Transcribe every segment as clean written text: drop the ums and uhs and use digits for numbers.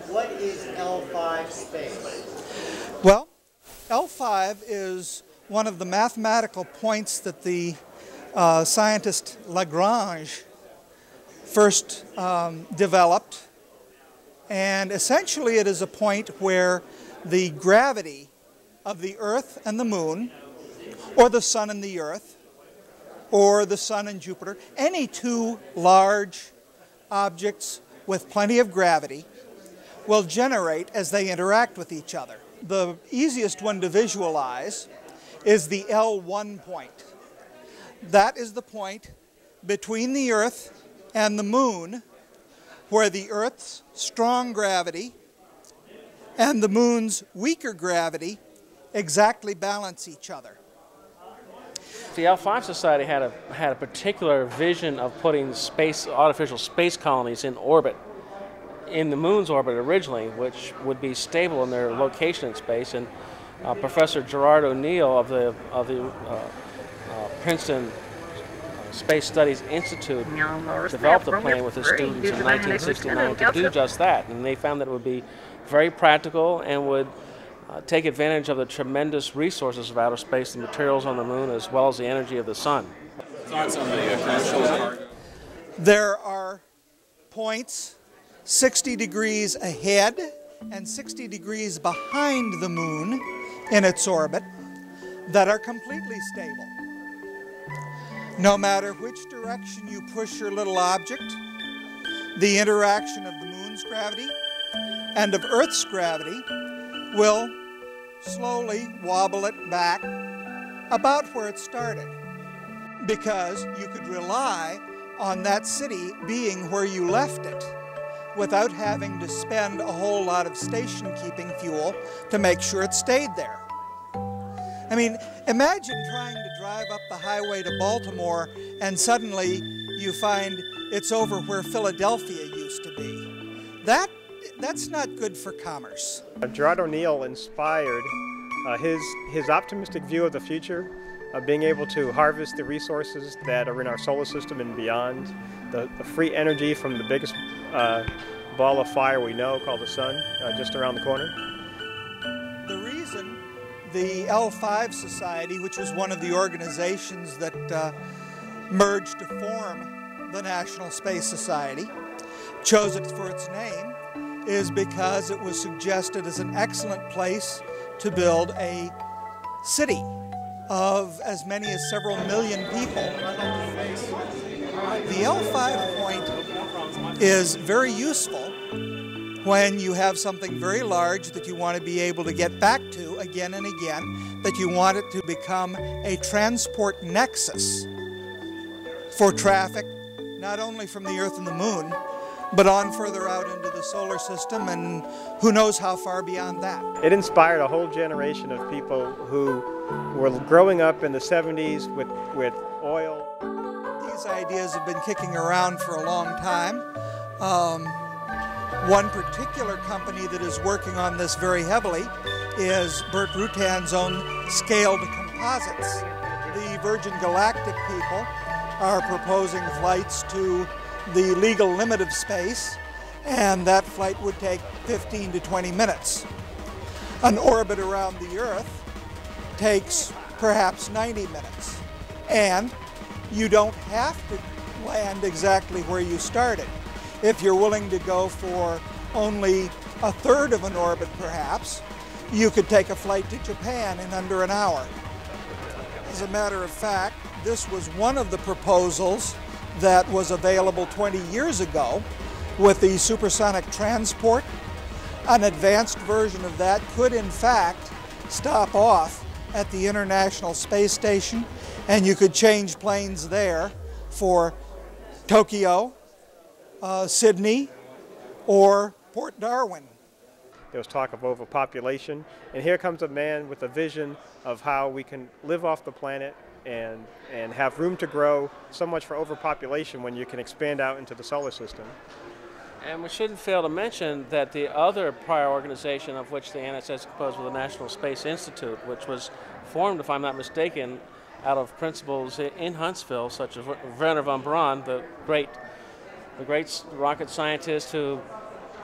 What is L5 space? Well, L5 is one of the mathematical points that the scientist Lagrange first developed, and essentially it is a point where the gravity of the Earth and the Moon, or the Sun and the Earth, or the Sun and Jupiter, any two large objects with plenty of gravity will generate as they interact with each other. The easiest one to visualize is the L1 point. That is the point between the Earth and the Moon where the Earth's strong gravity and the Moon's weaker gravity exactly balance each other. The L5 Society had a particular vision of putting artificial space colonies in orbit, in the Moon's orbit originally, which would be stable in their location in space. And Professor Gerard O'Neill of the Princeton Space Studies Institute developed the plan with his students in 1969 to do just that. And they found that it would be very practical and would take advantage of the tremendous resources of outer space, the materials on the Moon, as well as the energy of the Sun. Thoughts on the commercial cargo? There are points 60 degrees ahead and 60 degrees behind the Moon in its orbit that are completely stable. No matter which direction you push your little object, the interaction of the Moon's gravity and of Earth's gravity will slowly wobble it back about where it started, because you could rely on that city being where you left it without having to spend a whole lot of station-keeping fuel to make sure it stayed there. I mean, imagine trying to drive up the highway to Baltimore and suddenly you find it's over where Philadelphia used to be. That's not good for commerce. Gerard O'Neill inspired his optimistic view of the future, of being able to harvest the resources that are in our solar system and beyond, the free energy from the biggest ball of fire we know, called the Sun, just around the corner. The reason the L5 Society, which was one of the organizations that merged to form the National Space Society, chose it for its name, is because it was suggested as an excellent place to build a city of as many as several million people. The L5 point is very useful when you have something very large that you want to be able to get back to again and again, that you want it to become a transport nexus for traffic, not only from the Earth and the Moon, but on further out into the solar system, and who knows how far beyond that. It inspired a whole generation of people who were growing up in the 70s with oil. These ideas have been kicking around for a long time. One particular company that is working on this very heavily is Burt Rutan's own Scaled Composites. The Virgin Galactic people are proposing flights to the legal limit of space, and that flight would take 15 to 20 minutes. An orbit around the Earth takes perhaps 90 minutes, and you don't have to land exactly where you started. If you're willing to go for only a third of an orbit perhaps, you could take a flight to Japan in under an hour. As a matter of fact, this was one of the proposals that was available 20 years ago with the supersonic transport. An advanced version of that could in fact stop off at the International Space Station, and you could change planes there for Tokyo, Sydney, or Port Darwin. There was talk of overpopulation, and here comes a man with a vision of how we can live off the planet and have room to grow. So much for overpopulation when you can expand out into the solar system. And we shouldn't fail to mention that the other prior organization of which the NSS is composed was the National Space Institute, which was formed, if I'm not mistaken, out of principals in Huntsville, such as Werner von Braun, the great rocket scientist who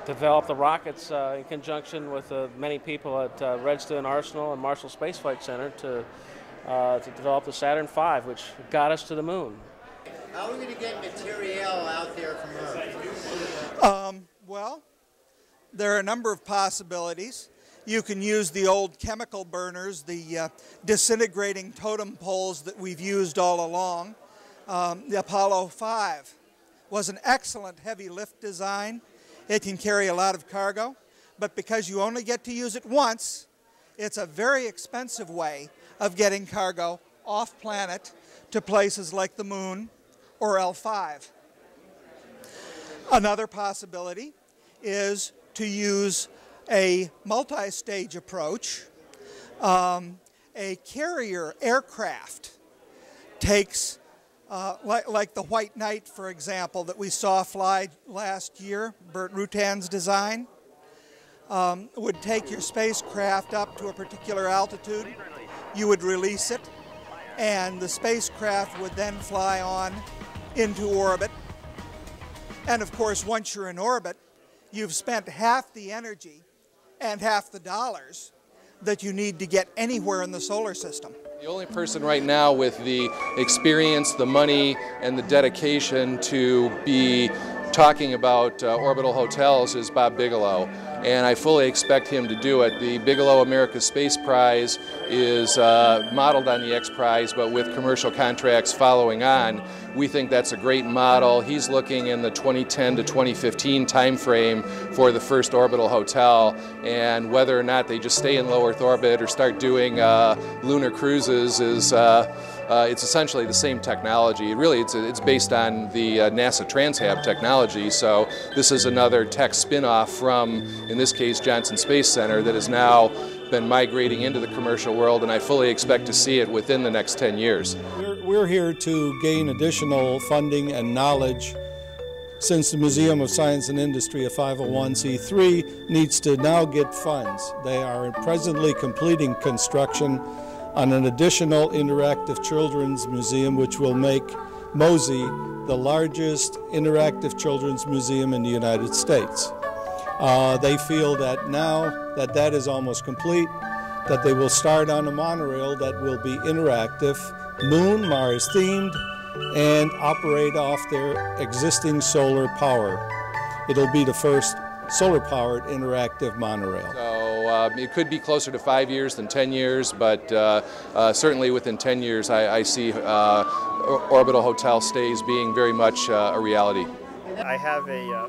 developed the rockets in conjunction with many people at Redstone Arsenal and Marshall Space Flight Center to develop the Saturn V, which got us to the moon. How are we going to get material out there from Earth? Well, there are a number of possibilities. You can use the old chemical burners, the disintegrating totem poles that we've used all along. The Apollo 5 was an excellent heavy lift design. It can carry a lot of cargo, but because you only get to use it once, it's a very expensive way of getting cargo off planet to places like the moon or L5. Another possibility is to use a multi-stage approach. A carrier aircraft takes, like the White Knight, for example, that we saw fly last year, Burt Rutan's design, would take your spacecraft up to a particular altitude. You would release it, and the spacecraft would then fly on into orbit. And of course, once you're in orbit, you've spent half the energy and half the dollars that you need to get anywhere in the solar system. The only person right now with the experience, the money, and the dedication to be talking about orbital hotels is Bob Bigelow, and I fully expect him to do it. The Bigelow America Space Prize is modeled on the X Prize, but with commercial contracts following on. We think that's a great model. He's looking in the 2010 to 2015 time frame for the first orbital hotel, and whether or not they just stay in low Earth orbit or start doing lunar cruises is it's essentially the same technology. Really, it's based on the NASA Transhab technology, so this is another tech spin-off from, in this case, Johnson Space Center that has now been migrating into the commercial world, and I fully expect to see it within the next 10 years. We're here to gain additional funding and knowledge, since the Museum of Science and Industry, a 501c3, needs to now get funds. They are presently completing construction on an additional interactive children's museum, which will make MOSI the largest interactive children's museum in the United States. They feel that now that that is almost complete, that they will start on a monorail that will be interactive, Moon, Mars themed, and operate off their existing solar power. It'll be the first solar-powered interactive monorail. So it could be closer to 5 years than 10 years, but certainly within 10 years I see orbital hotel stays being very much a reality. I have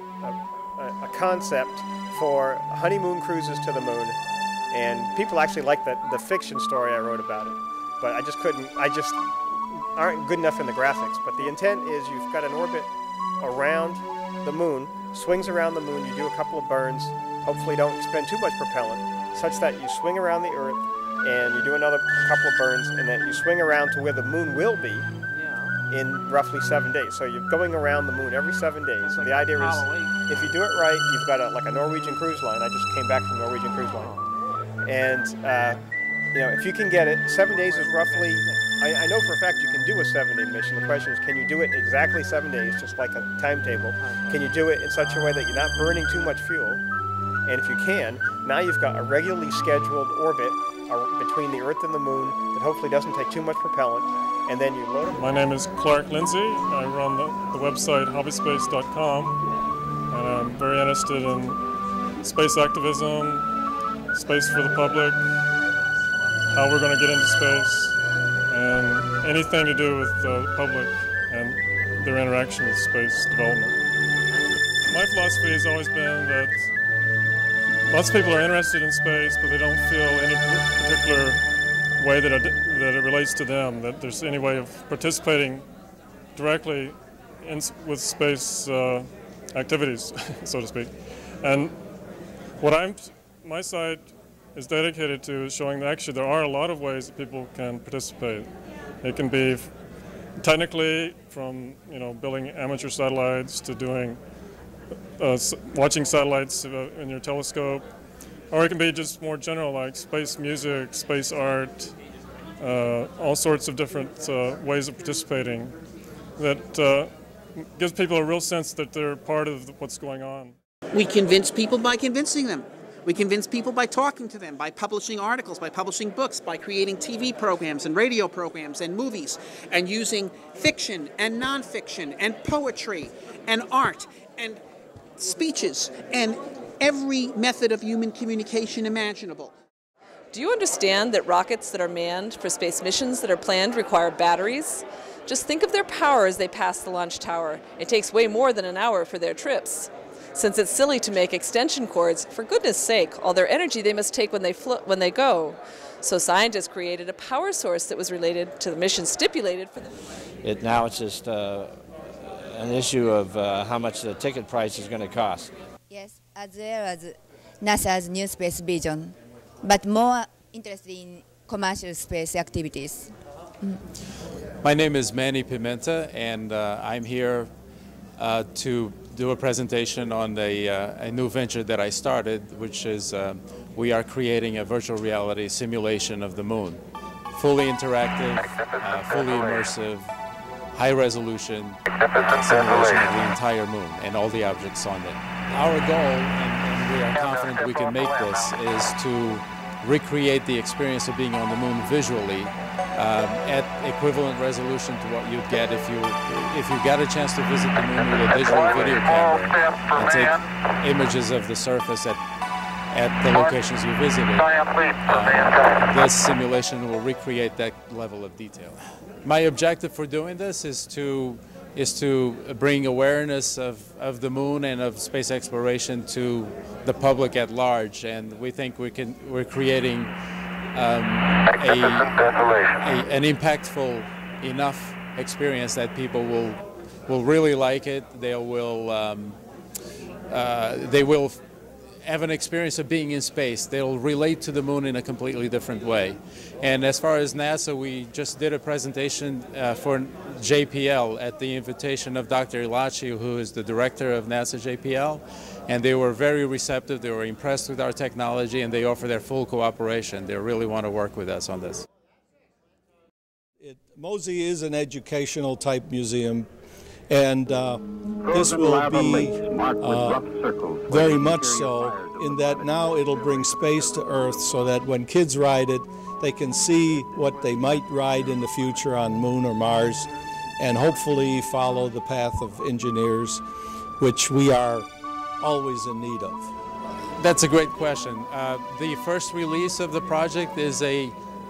a concept for honeymoon cruises to the moon, and people actually like the fiction story I wrote about it, but I just aren't good enough in the graphics. But the intent is you've got an orbit around the moon, swings around the moon, you do a couple of burns, hopefully don't expend too much propellant, such that you swing around the Earth and you do another couple of burns, and then you swing around to where the moon will be in roughly 7 days. So you're going around the moon every 7 days. Like the idea is, Halloween. if you do it right, you've got like a Norwegian cruise line. I just came back from Norwegian cruise line. And you know, if you can get it, 7 days is roughly, I know for a fact you can do a 7-day mission. The question is, can you do it exactly 7 days, just like a timetable? Can you do it in such a way that you're not burning too much fuel? And if you can, now you've got a regularly scheduled orbit between the Earth and the moon that hopefully doesn't take too much propellant, and then you load it. My name is Clark Lindsay. I run the website hobbyspace.com, and I'm very interested in space activism, space for the public, how we're going to get into space, and anything to do with the public and their interaction with space development. My philosophy has always been that lots of people are interested in space, but they don't feel any particular way that it relates to them, that there's any way of participating directly with space activities, so to speak. And what my side is dedicated to is showing that actually there are a lot of ways that people can participate. It can be technically from building amateur satellites to doing watching satellites in your telescope, or it can be just more general, like space music, space art, all sorts of different ways of participating that gives people a real sense that they're part of what's going on. We convince people by convincing them. We convince people by talking to them, by publishing articles, by publishing books, by creating TV programs and radio programs and movies, and using fiction and nonfiction and poetry and art and speeches and every method of human communication imaginable. Do you understand that rockets that are manned for space missions that are planned require batteries? Just think of their power as they pass the launch tower. It takes way more than an hour for their trips. Since it's silly to make extension cords, for goodness sake, all their energy they must take when they go. So scientists created a power source that was related to the mission stipulated for the... Now it's just an issue of how much the ticket price is going to cost. Yes, as well as NASA's new space vision, but more interested in commercial space activities. My name is Manny Pimenta, and I'm here to do a presentation on a new venture that I started, which is we are creating a virtual reality simulation of the moon. Fully interactive, fully immersive, high resolution simulation of the entire moon and all the objects on it. Our goal, and we are confident we can make this, is to recreate the experience of being on the moon visually at equivalent resolution to what you'd get if you got a chance to visit the moon with a digital video camera and take images of the surface at the locations you visited. This simulation will recreate that level of detail. My objective for doing this is to bring awareness of the moon and of space exploration to the public at large, and we think we're creating an impactful enough experience that people will really like it. They will have an experience of being in space. They'll relate to the moon in a completely different way. And as far as NASA, we just did a presentation for JPL at the invitation of Dr. Ilachi, who is the director of NASA JPL, and they were very receptive. They were impressed with our technology, and they offer their full cooperation. They really want to work with us on this. MOSI is an educational type museum, and this will be very much so in that now it'll bring space to Earth so that when kids ride it, they can see what they might ride in the future on Moon or Mars, and hopefully follow the path of engineers, which we are always in need of. That's a great question. The first release of the project is a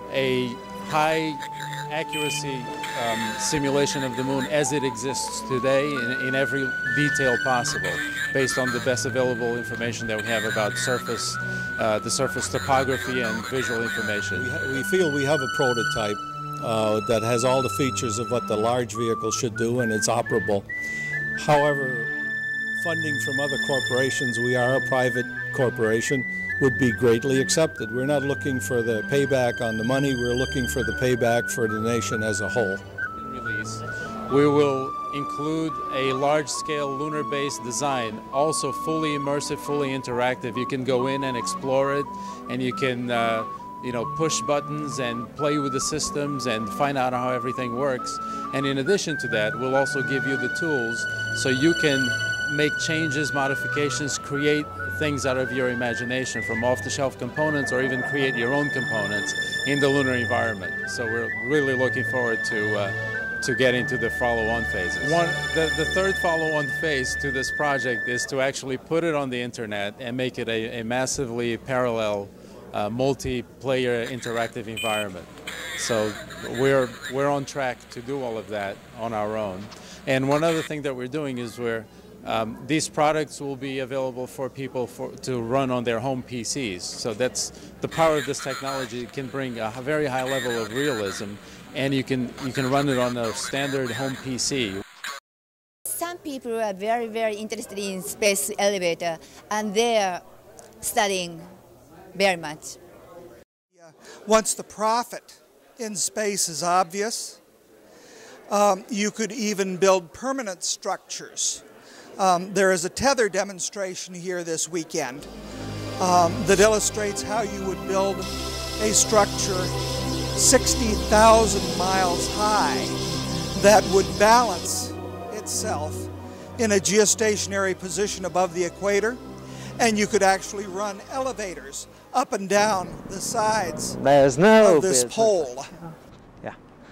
high accuracy simulation of the moon as it exists today in every detail possible, based on the best available information that we have about the surface topography and visual information. We feel we have a prototype that has all the features of what the large vehicle should do, and it's operable. However, funding from other corporations, we are a private corporation, would be greatly accepted. We're not looking for the payback on the money, we're looking for the payback for the nation as a whole. Release. We will include a large-scale lunar-based design, also fully immersive, fully interactive. You can go in and explore it, and you can push buttons and play with the systems and find out how everything works. And in addition to that, we'll also give you the tools so you can make changes, modifications, create things out of your imagination from off-the-shelf components, or even create your own components in the lunar environment. So we're really looking forward to getting to the follow-on phases. The third follow-on phase to this project is to actually put it on the internet and make it a massively parallel multiplayer interactive environment. So we're on track to do all of that on our own. And one other thing that we're doing is these products will be available for people to run on their home PCs. So that's the power of this technology. It can bring a very high level of realism, and you can run it on a standard home PC. Some people are very, very interested in space elevator, and they are studying very much. Once the profit in space is obvious, you could even build permanent structures. There is a tether demonstration here this weekend that illustrates how you would build a structure 60,000 miles high that would balance itself in a geostationary position above the equator and you could actually run elevators up and down the sides There's no of this pole. Yeah.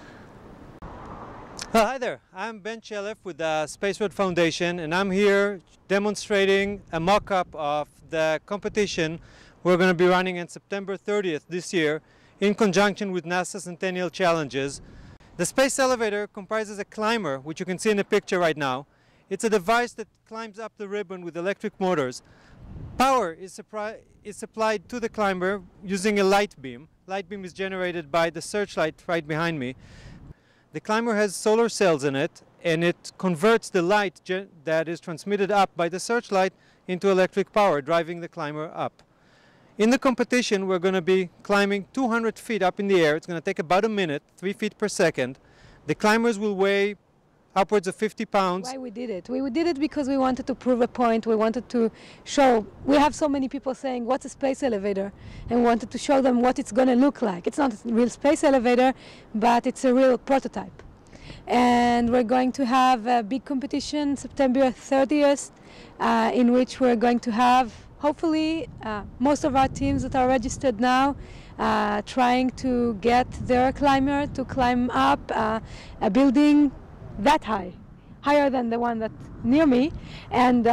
Hi there, I'm Ben Chelef with the Space Road Foundation, and I'm here demonstrating a mock-up of the competition we're going to be running on September 30th this year in conjunction with NASA Centennial Challenges. The space elevator comprises a climber, which you can see in the picture right now. It's a device that climbs up the ribbon with electric motors. Power is supplied to the climber using a light beam. Light beam is generated by the searchlight right behind me. The climber has solar cells in it, and it converts the light that is transmitted up by the searchlight into electric power, driving the climber up. In the competition, we're going to be climbing 200 feet up in the air. It's going to take about a minute, 3 feet per second. The climbers will weigh upwards of 50 pounds. Why we did it? We did it because we wanted to prove a point. We wanted to show, we have so many people saying, what's a space elevator? And we wanted to show them what it's going to look like. It's not a real space elevator, but it's a real prototype. And we're going to have a big competition September 30th, in which we're going to have, hopefully, most of our teams that are registered now trying to get their climber to climb up a building that high, higher than the one that's near me, and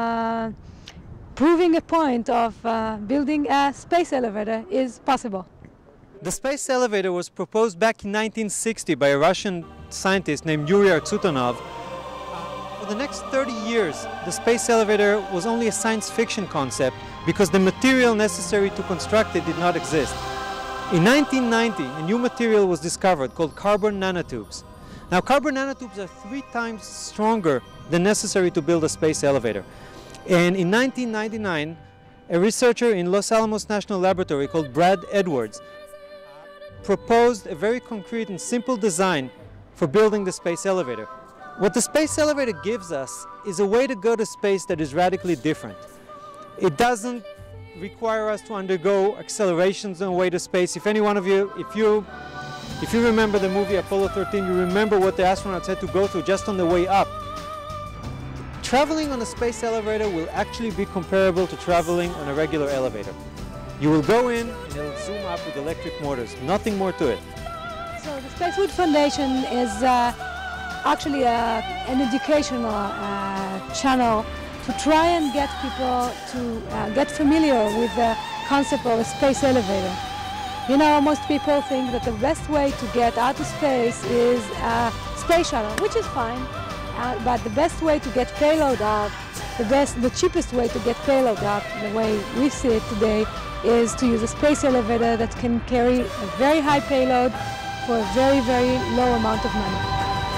proving a point of building a space elevator is possible. The space elevator was proposed back in 1960 by a Russian scientist named Yuri Artsutonov. For the next 30 years, the space elevator was only a science fiction concept because the material necessary to construct it did not exist. In 1990, a new material was discovered called carbon nanotubes. Now, carbon nanotubes are 3 times stronger than necessary to build a space elevator. And in 1999, a researcher in Los Alamos National Laboratory called Brad Edwards proposed a very concrete and simple design for building the space elevator. What the space elevator gives us is a way to go to space that is radically different. It doesn't require us to undergo accelerations on the way to space. If any one of you, if you remember the movie Apollo 13, you remember what the astronauts had to go through just on the way up. Traveling on a space elevator will actually be comparable to traveling on a regular elevator. You will go in and it'll zoom up with electric motors, nothing more to it. So the Space Road Foundation is actually an educational channel to try and get people to get familiar with the concept of a space elevator. You know, most people think that the best way to get out of space is a space shuttle, which is fine, but the best way to get payload out, the cheapest way to get payload out, the way we see it today, is to use a space elevator that can carry a very high payload for a very, very low amount of money.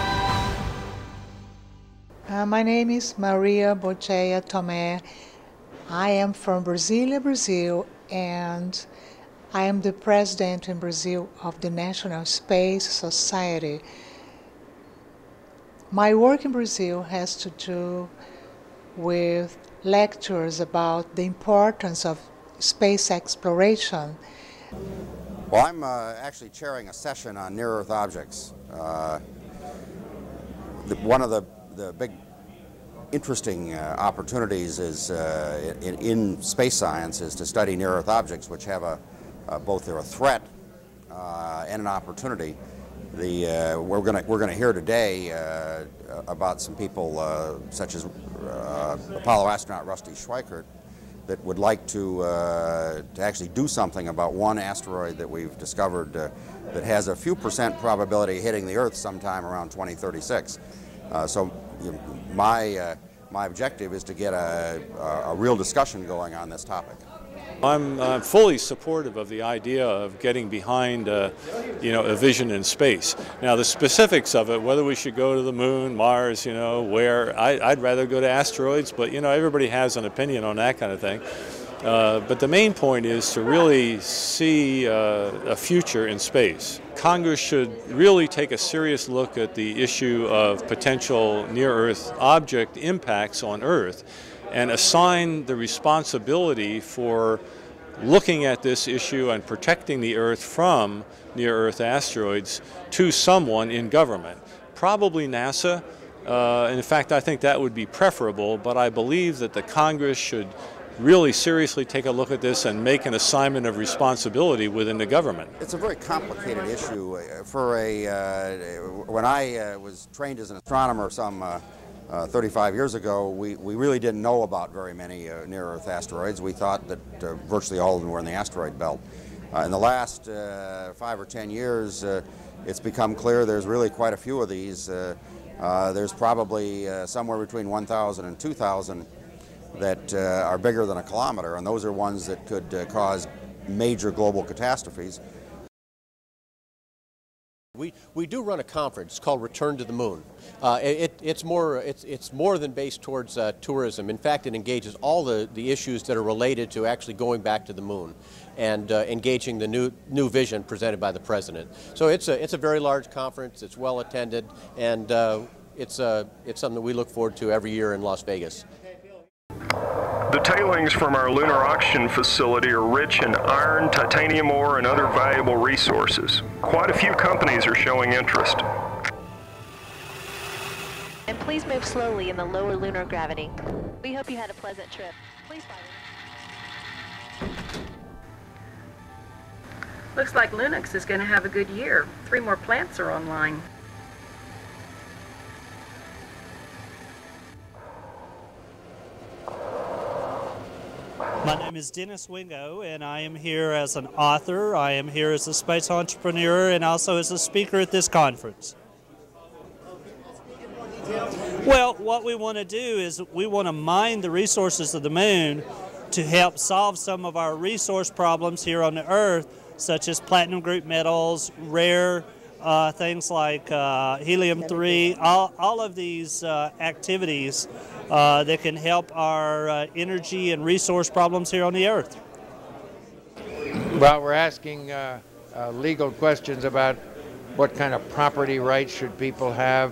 My name is Maria Bocheia Tomé. I am from Brasília, Brazil, and I am the president in Brazil of the National Space Society. My work in Brazil has to do with lectures about the importance of space exploration. Well, I'm actually chairing a session on near-Earth objects. One of the big interesting opportunities is in space science is to study near-Earth objects, which have both they're a threat and an opportunity. We're going to hear today about some people such as Apollo astronaut Rusty Schweickart that would like to actually do something about one asteroid that we've discovered that has a few % probability of hitting the Earth sometime around 2036. So my objective is to get a real discussion going on this topic. I'm fully supportive of the idea of getting behind, a vision in space. Now, the specifics of it, whether we should go to the moon, Mars, where, I'd rather go to asteroids, but, everybody has an opinion on that kind of thing. But the main point is to really see a future in space. Congress should really take a serious look at the issue of potential near-Earth object impacts on Earth and assign the responsibility for looking at this issue and protecting the Earth from near-Earth asteroids to someone in government. Probably NASA. In fact, I think that would be preferable, but I believe that the Congress should really seriously take a look at this and make an assignment of responsibility within the government. It's a very complicated issue. When I was trained as an astronomer some 35 years ago, we really didn't know about very many near-Earth asteroids. We thought that virtually all of them were in the asteroid belt. In the last 5 or 10 years, it's become clear there's really quite a few of these. There's probably somewhere between 1,000 and 2,000 that are bigger than a kilometer, and those are ones that could cause major global catastrophes. We do run a conference called Return to the Moon. It's more than based towards tourism. In fact, it engages all the issues that are related to actually going back to the moon and engaging the new vision presented by the president. So it's a very large conference. It's well attended, and it's something that we look forward to every year in Las Vegas. The tailings from our lunar oxygen facility are rich in iron, titanium ore, and other valuable resources. Quite a few companies are showing interest. And please move slowly in the lower lunar gravity. We hope you had a pleasant trip. Please follow. Looks like Linux is going to have a good year. 3 more plants are online. My name is Dennis Wingo, and I am here as an author, I am here as a space entrepreneur, and also as a speaker at this conference. Well, what we want to do is we want to mine the resources of the moon to help solve some of our resource problems here on the Earth, such as platinum group metals, rare things like helium-3, all of these activities that can help our energy and resource problems here on the Earth. Well, we're asking legal questions about what kind of property rights should people have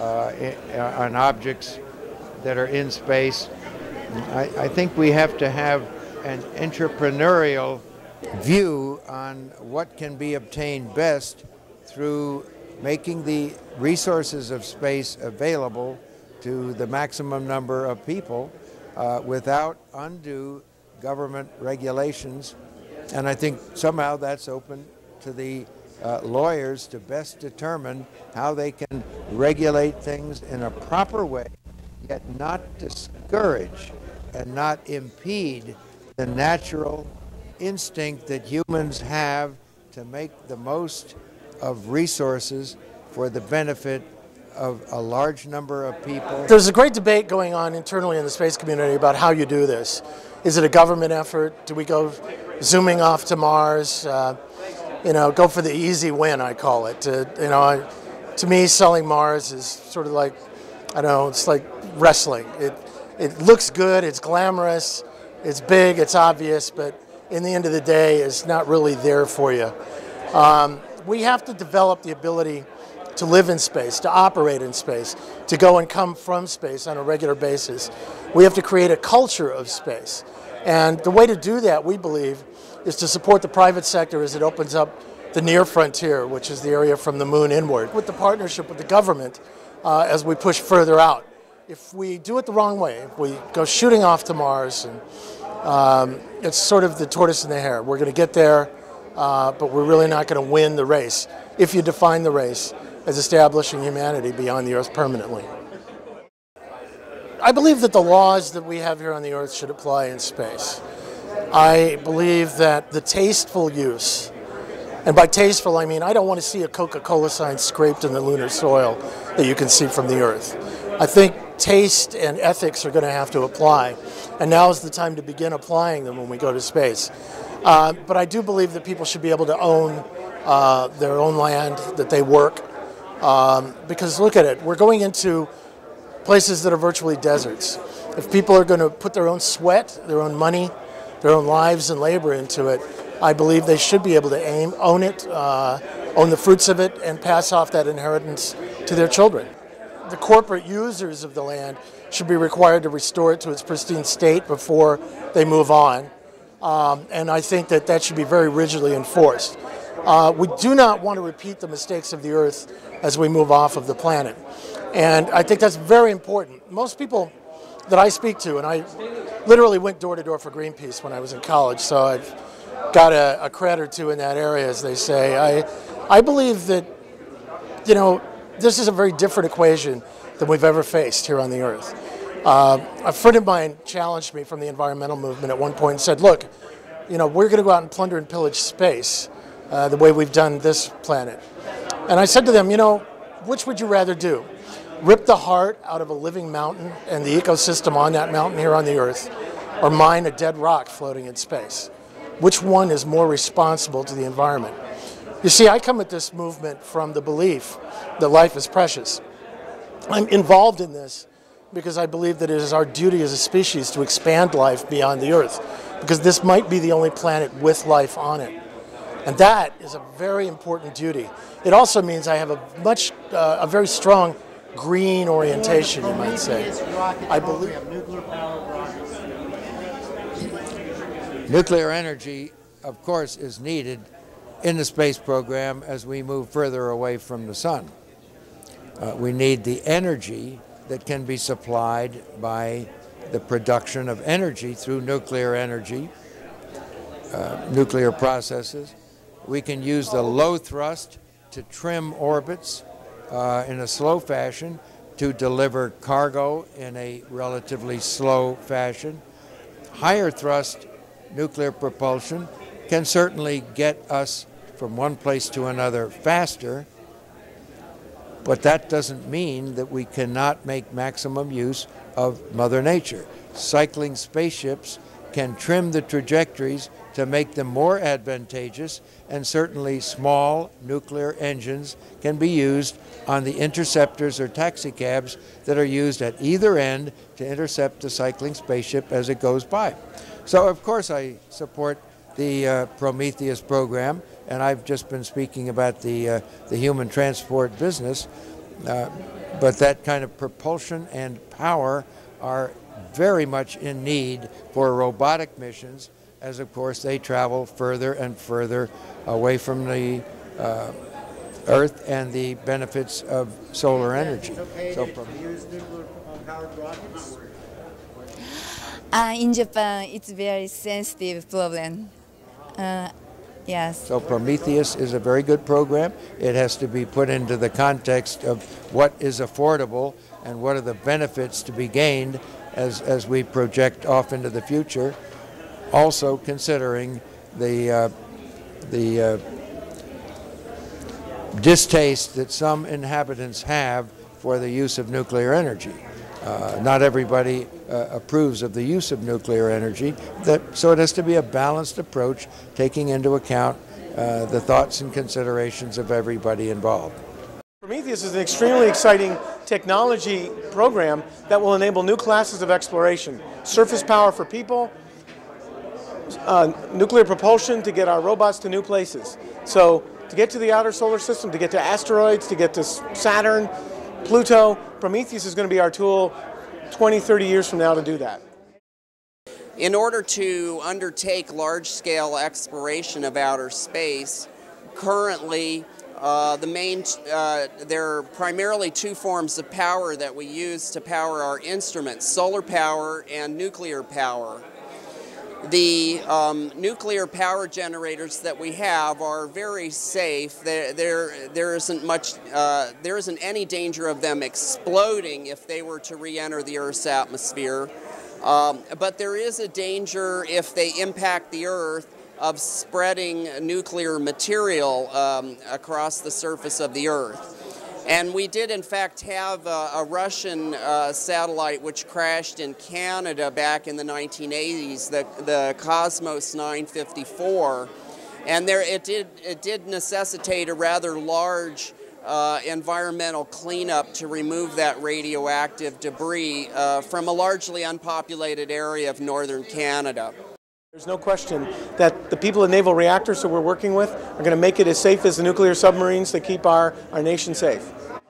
on objects that are in space. I think we have to have an entrepreneurial view on what can be obtained best through making the resources of space available to the maximum number of people without undue government regulations. And I think somehow that's open to the lawyers to best determine how they can regulate things in a proper way, yet not discourage and not impede the natural instinct that humans have to make the most of resources for the benefit of a large number of people. There's a great debate going on internally in the space community about how you do this. Is it a government effort? Do we go zooming off to Mars? Go for the easy win, I call it. To me, selling Mars is sort of like, it's like wrestling. It looks good, it's glamorous, it's big, it's obvious, but in the end of the day, it's not really there for you. We have to develop the ability to live in space, to operate in space, to go and come from space on a regular basis. We have to create a culture of space. And the way to do that, we believe, is to support the private sector as it opens up the near frontier, which is the area from the moon inward, with the partnership with the government as we push further out. If we do it the wrong way, if we go shooting off to Mars, and it's sort of the tortoise and the hare. We're going to get there, but we're really not going to win the race if you define the race as establishing humanity beyond the Earth permanently. I believe that the laws that we have here on the Earth should apply in space. I believe that the tasteful use, and by tasteful I mean I don't want to see a Coca-Cola sign scraped in the lunar soil that you can see from the Earth. I think taste and ethics are going to have to apply, and now is the time to begin applying them when we go to space. But I do believe that people should be able to own their own land, that they work, because look at it, we're going into places that are virtually deserts. If people are going to put their own sweat, their own money, their own lives and labor into it, I believe they should be able to own it, own the fruits of it, and pass off that inheritance to their children. The corporate users of the land should be required to restore it to its pristine state before they move on. And I think that that should be very rigidly enforced. We do not want to repeat the mistakes of the Earth as we move off of the planet. And I think that's very important. Most people that I speak to, and I literally went door to door for Greenpeace when I was in college, so I've got a cred or two in that area, as they say. I believe that, you know, this is a very different equation than we've ever faced here on the Earth. A friend of mine challenged me from the environmental movement at one point and said, look, you know, we're going to go out and plunder and pillage space the way we've done this planet. And I said to them, you know, which would you rather do? Rip the heart out of a living mountain and the ecosystem on that mountain here on the Earth, or mine a dead rock floating in space? Which one is more responsible to the environment? You see, I come at this movement from the belief that life is precious. I'm involved in this because I believe that it is our duty as a species to expand life beyond the Earth, because this might be the only planet with life on it. And that is a very important duty. It also means I have a very strong green orientation, you might say. I believe nuclear energy, of course, is needed in the space program as we move further away from the sun. We need the energy that can be supplied by the production of energy through nuclear energy, nuclear processes. We can use the low thrust to trim orbits in a slow fashion to deliver cargo in a relatively slow fashion. Higher thrust nuclear propulsion can certainly get us from one place to another faster, but that doesn't mean that we cannot make maximum use of Mother Nature. Cycling spaceships can trim the trajectories to make them more advantageous, and certainly small nuclear engines can be used on the interceptors or taxicabs that are used at either end to intercept the cycling spaceship as it goes by. So of course I support the Prometheus program, and I've just been speaking about the human transport business, but that kind of propulsion and power are very much in need for robotic missions, as of course they travel further and further away from the Earth and the benefits of solar energy. So use nuclear-powered rockets? In Japan, it's a very sensitive problem. Yes. So Prometheus is a very good program. It has to be put into the context of what is affordable and what are the benefits to be gained as we project off into the future. Also considering the distaste that some inhabitants have for the use of nuclear energy. Not everybody approves of the use of nuclear energy, so it has to be a balanced approach, taking into account the thoughts and considerations of everybody involved. Prometheus is an extremely exciting technology program that will enable new classes of exploration. Surface power for people, nuclear propulsion to get our robots to new places. So to get to the outer solar system, to get to asteroids, to get to Saturn, Pluto, Prometheus is going to be our tool 20, 30 years from now to do that. In order to undertake large-scale exploration of outer space, currently there are primarily two forms of power that we use to power our instruments: solar power and nuclear power. The nuclear power generators that we have are very safe. There isn't any danger of them exploding if they were to re-enter the Earth's atmosphere. But there is a danger if they impact the Earth of spreading nuclear material across the surface of the Earth. And we did, in fact, have a Russian satellite which crashed in Canada back in the 1980s, the Cosmos 954. And it did necessitate a rather large environmental cleanup to remove that radioactive debris from a largely unpopulated area of northern Canada. There's no question that the people at Naval Reactors that we're working with are going to make it as safe as the nuclear submarines that keep our nation safe.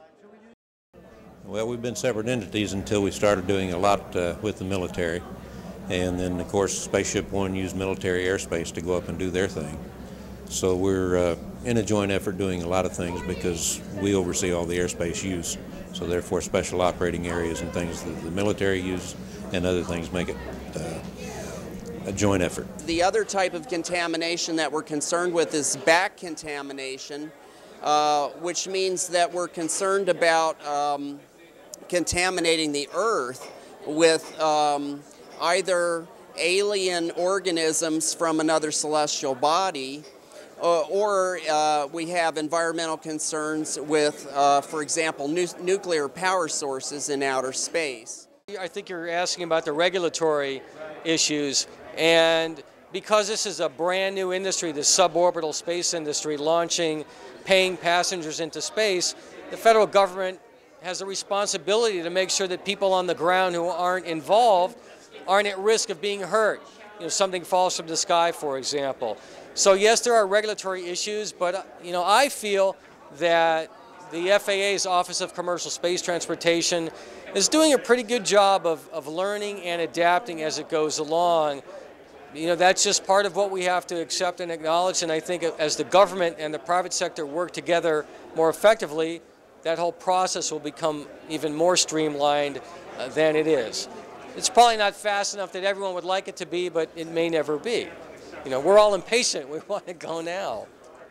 Well, we've been separate entities until we started doing a lot with the military. And then, of course, Spaceship One used military airspace to go up and do their thing. So we're in a joint effort doing a lot of things because we oversee all the airspace use. So therefore special operating areas and things that the military uses and other things make it a joint effort. The other type of contamination that we're concerned with is back contamination, which means that we're concerned about contaminating the earth with either alien organisms from another celestial body, or we have environmental concerns with, for example, nuclear power sources in outer space. I think you're asking about the regulatory issues, and because this is a brand new industry, the suborbital space industry, launching, paying passengers into space, the federal government has a responsibility to make sure that people on the ground who aren't involved aren't at risk of being hurt. You know, something falls from the sky, for example. So yes, there are regulatory issues, but you know, I feel that the FAA's Office of Commercial Space Transportation is doing a pretty good job of learning and adapting as it goes along. You know, that's just part of what we have to accept and acknowledge, and I think as the government and the private sector work together more effectively, that whole process will become even more streamlined than it is. It's probably not fast enough that everyone would like it to be, but it may never be. You know, we're all impatient. We want to go now.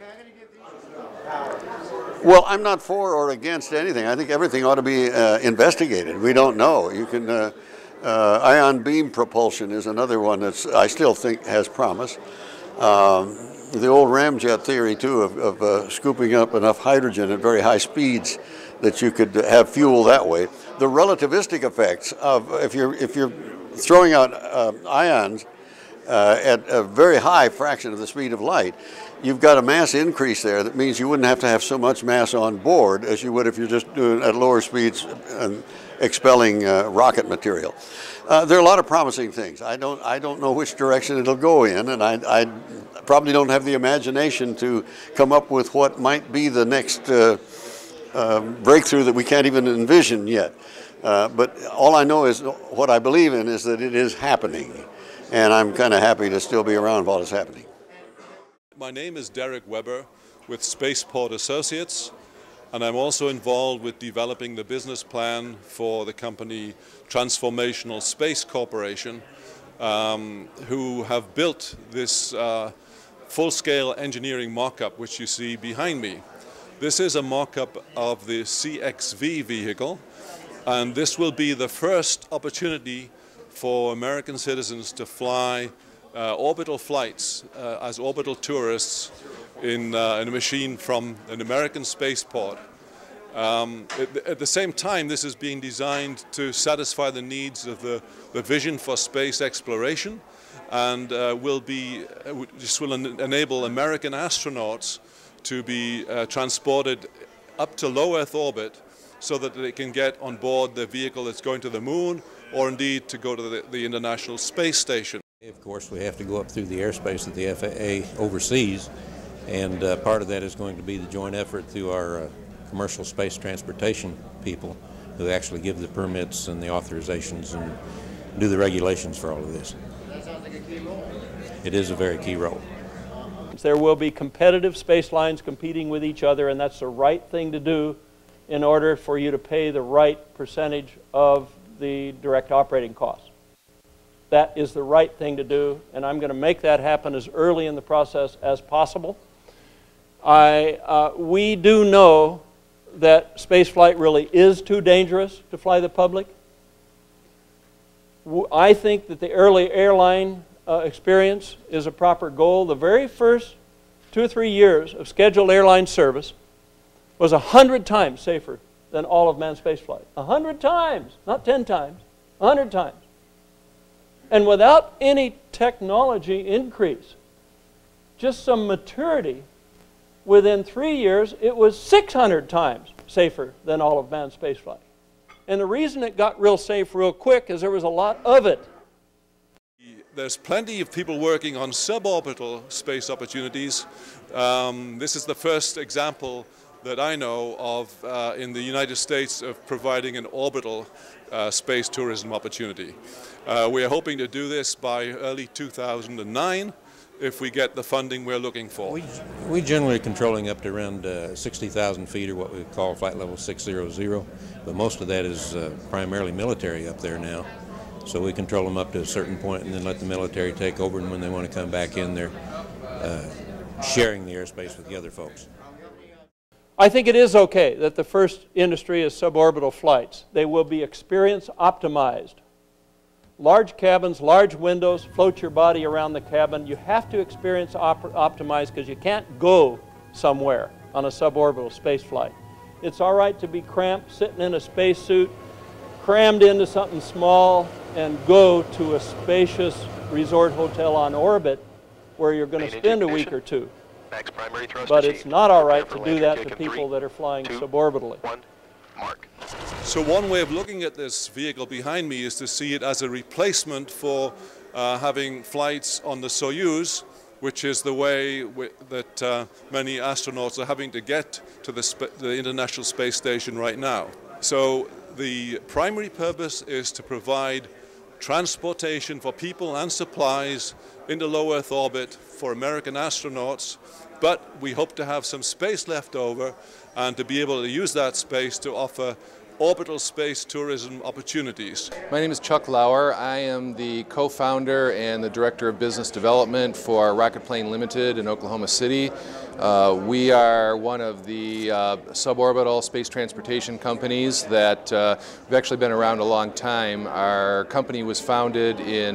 Well, I'm not for or against anything. I think everything ought to be investigated. We don't know. You can, ion beam propulsion is another one that I still think has promise. The old ramjet theory, too, of scooping up enough hydrogen at very high speeds that you could have fuel that way. The relativistic effects of if you're throwing out ions at a very high fraction of the speed of light, you've got a mass increase there that means you wouldn't have to have so much mass on board as you would if you're just doing at lower speeds and expelling rocket material. There are a lot of promising things. I don't know which direction it'll go in, and I probably don't have the imagination to come up with what might be the next breakthrough that we can't even envision yet. But all I know is what I believe in is that it is happening, and I'm kind of happy to still be around while it's happening. My name is Derek Weber with Spaceport Associates, and I'm also involved with developing the business plan for the company Transformational Space Corporation, who have built this full-scale engineering mock-up which you see behind me. This is a mock-up of the CXV vehicle, and this will be the first opportunity for American citizens to fly orbital flights as orbital tourists in a machine from an American spaceport. At the same time, this is being designed to satisfy the needs of the vision for space exploration, and this will enable American astronauts to be transported up to low Earth orbit so that they can get on board the vehicle that's going to the moon, or indeed to go to the International Space Station. Of course, we have to go up through the airspace that the FAA oversees, and part of that is going to be the joint effort through our commercial space transportation people who actually give the permits and the authorizations and do the regulations for all of this. That sounds like a key role. It is a very key role. There will be competitive space lines competing with each other, and that's the right thing to do in order for you to pay the right percentage of the direct operating costs. That is the right thing to do, and I'm going to make that happen as early in the process as possible. We do know that spaceflight really is too dangerous to fly the public. I think that the early airline experience is a proper goal. The very first 2 or 3 years of scheduled airline service was 100 times safer than all of manned spaceflight. 100 times, not 10 times, 100 times. And without any technology increase, just some maturity, within 3 years, it was 600 times safer than all of manned spaceflight. And the reason it got real safe real quick is there was a lot of it. There's plenty of people working on suborbital space opportunities. This is the first example that I know of in the United States of providing an orbital space tourism opportunity. We are hoping to do this by early 2009. if we get the funding we're looking for. We generally are controlling up to around 60,000 feet, or what we call flight level 600, but most of that is primarily military up there now. So we control them up to a certain point and then let the military take over, and when they want to come back in, they're sharing the airspace with the other folks. I think it is okay that the first industry is suborbital flights. They will be experience optimized. Large cabins, large windows, float your body around the cabin. You have to experience optimize because you can't go somewhere on a suborbital space flight. It's all right to be cramped, sitting in a spacesuit, crammed into something small, and go to a spacious resort hotel on orbit where you're going to spend a week or two. But it's not all right to do that to people that are flying suborbitally. So one way of looking at this vehicle behind me is to see it as a replacement for having flights on the Soyuz, which is the way that many astronauts are having to get to the International Space Station right now. So the primary purpose is to provide transportation for people and supplies into low Earth orbit for American astronauts, but we hope to have some space left over and to be able to use that space to offer orbital space tourism opportunities. My name is Chuck Lauer. I am the co-founder and the director of business development for Rocket Plane Limited in Oklahoma City. We are one of the suborbital space transportation companies that we've actually been around a long time. Our company was founded in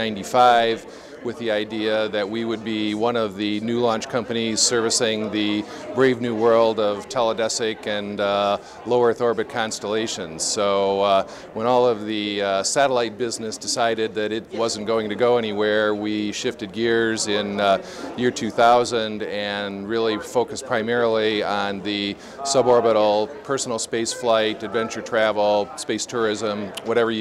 1995 with the idea that we would be one of the new launch companies servicing the brave new world of teledesic and low Earth orbit constellations. So when all of the satellite business decided that it wasn't going to go anywhere, we shifted gears in year 2000 and really focused primarily on the suborbital personal space flight, adventure travel, space tourism, whatever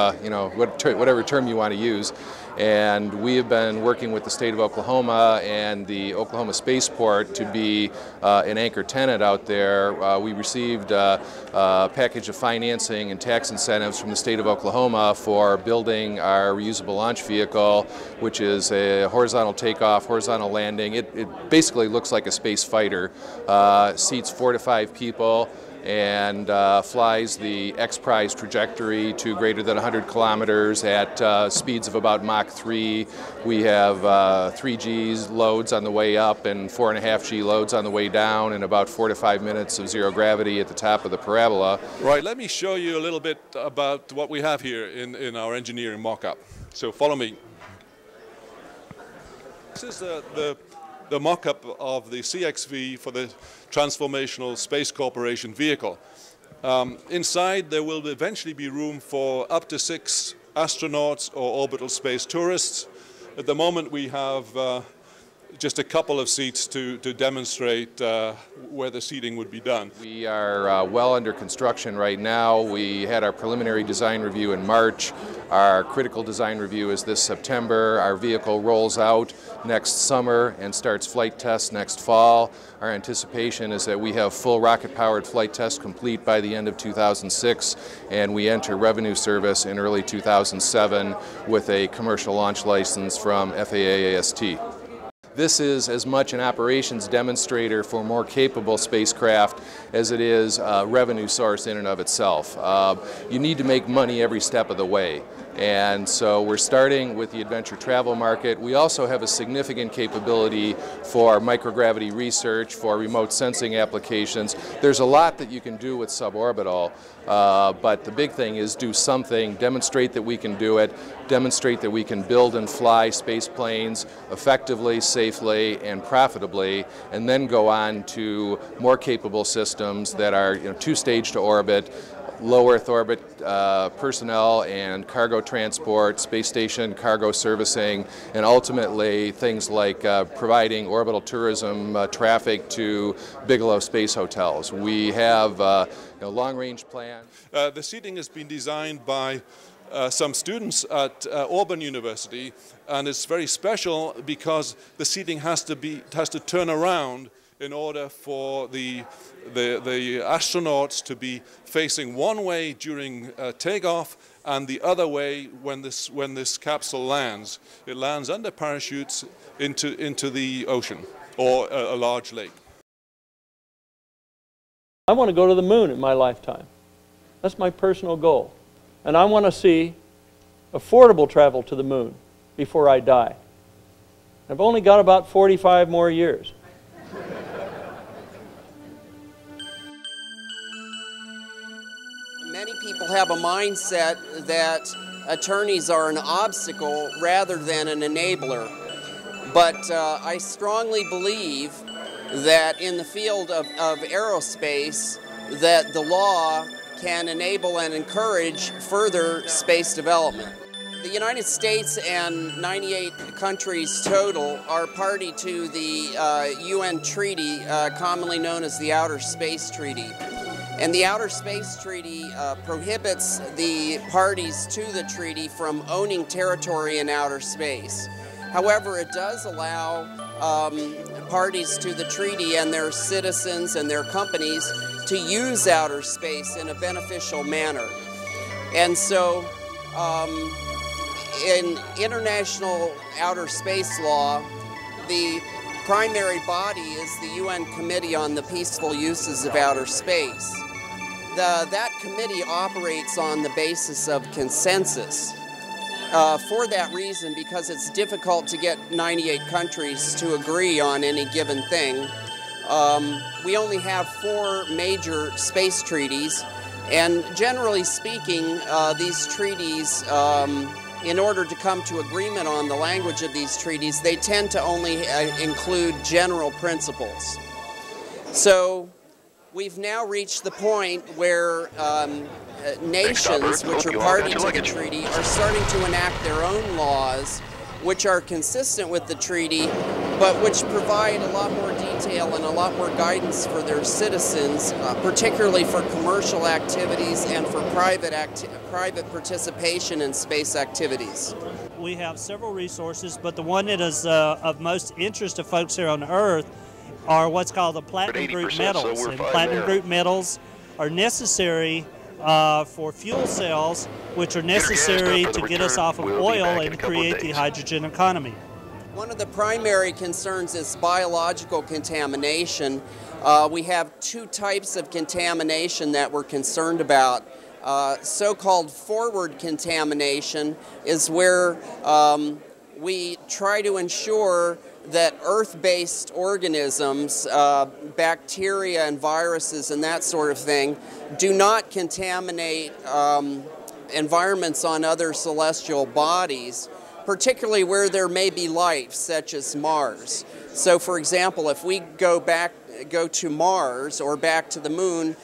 whatever term you want to use. And we have been working with the state of Oklahoma and the Oklahoma Spaceport to be an anchor tenant out there. We received a package of financing and tax incentives from the state of Oklahoma for building our reusable launch vehicle, which is a horizontal takeoff, horizontal landing. It basically looks like a space fighter, seats 4 to 5 people, and flies the X-Prize trajectory to greater than 100 kilometers at speeds of about Mach 3. We have 3G loads on the way up and 4.5G loads on the way down, and about 4 to 5 minutes of zero gravity at the top of the parabola. Right, let me show you a little bit about what we have here in our engineering mock-up. So follow me. This is the mock-up of the CXV for the Transformational Space Corporation vehicle. Inside there will eventually be room for up to 6 astronauts or orbital space tourists. At the moment we have just a couple of seats to demonstrate where the seating would be done. We are well under construction right now. We had our preliminary design review in March. Our critical design review is this September. Our vehicle rolls out next summer and starts flight tests next fall. Our anticipation is that we have full rocket-powered flight tests complete by the end of 2006, and we enter revenue service in early 2007 with a commercial launch license from FAA AST. This is as much an operations demonstrator for more capable spacecraft as it is a revenue source in and of itself. You need to make money every step of the way. And so we're starting with the adventure travel market. We also have a significant capability for microgravity research, for remote sensing applications. There's a lot that you can do with suborbital, but the big thing is do something, demonstrate that we can do it, demonstrate that we can build and fly space planes effectively, safely, and profitably, and then go on to more capable systems that are 2-stage to orbit, low Earth orbit personnel and cargo transport, space station cargo servicing, and ultimately things like providing orbital tourism traffic to Bigelow space hotels. We have a long-range plan. The seating has been designed by some students at Auburn University, and it's very special because the seating has to turn around in order for the astronauts to be facing one way during takeoff and the other way when this capsule lands. It lands under parachutes into the ocean or a large lake. I want to go to the moon in my lifetime. That's my personal goal. And I want to see affordable travel to the moon before I die. I've only got about 45 more years. Many people have a mindset that attorneys are an obstacle rather than an enabler. But I strongly believe that in the field of aerospace, that the law can enable and encourage further space development. The United States and 98 countries total are party to the UN treaty, commonly known as the Outer Space Treaty. And the Outer Space Treaty prohibits the parties to the treaty from owning territory in outer space. However, it does allow parties to the treaty and their citizens and their companies to use outer space in a beneficial manner. And so, in international outer space law, the primary body is the UN Committee on the Peaceful Uses of Outer Space. That committee operates on the basis of consensus. For that reason, because it's difficult to get 98 countries to agree on any given thing, we only have 4 major space treaties, and generally speaking, these treaties, in order to come to agreement on the language of these treaties, they tend to only include general principles. So we've now reached the point where nations, which are party to the treaty, are starting to enact their own laws, which are consistent with the treaty, but which provide a lot more detail and a lot more guidance for their citizens, particularly for commercial activities and for private participation in space activities. We have several resources, but the one that is of most interest to folks here on Earth are what's called the platinum group metals. And platinum group metals are necessary for fuel cells, which are necessary to get us off of oil and create the hydrogen economy. One of the primary concerns is biological contamination. We have 2 types of contamination that we're concerned about. So-called forward contamination is where we try to ensure that Earth-based organisms, bacteria and viruses and that sort of thing, do not contaminate environments on other celestial bodies, particularly where there may be life, such as Mars. So, for example, if we go to Mars or back to the moon,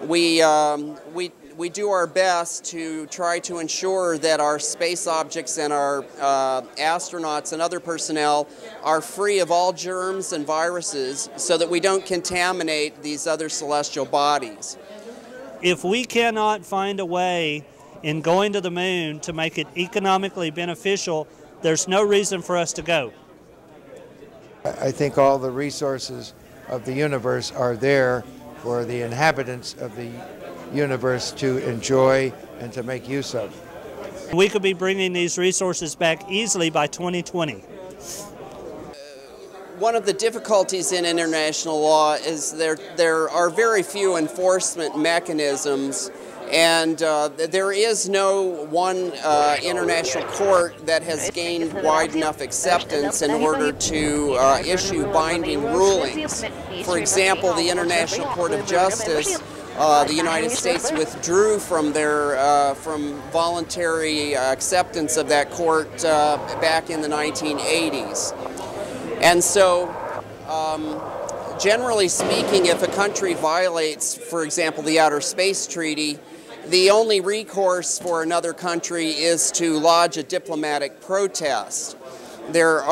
we do our best to try to ensure that our space objects and our astronauts and other personnel are free of all germs and viruses so that we don't contaminate these other celestial bodies. If we cannot find a way in going to the moon to make it economically beneficial, there's no reason for us to go. I think all the resources of the universe are there for the inhabitants of the universe to enjoy and to make use of. We could be bringing these resources back easily by 2020. One of the difficulties in international law is there are very few enforcement mechanisms, and there is no one international court that has gained wide enough acceptance in order to issue binding rulings. For example, the International Court of Justice, the United States withdrew from their from voluntary acceptance of that court back in the 1980s. And so, generally speaking, if a country violates, for example, the Outer Space Treaty, the only recourse for another country is to lodge a diplomatic protest. There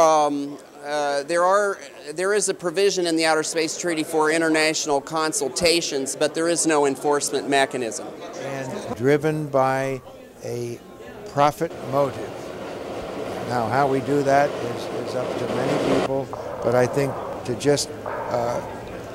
is a provision in the Outer Space Treaty for international consultations, but there is no enforcement mechanism. And driven by a profit motive. Now, how we do that is up to many people, but I think to just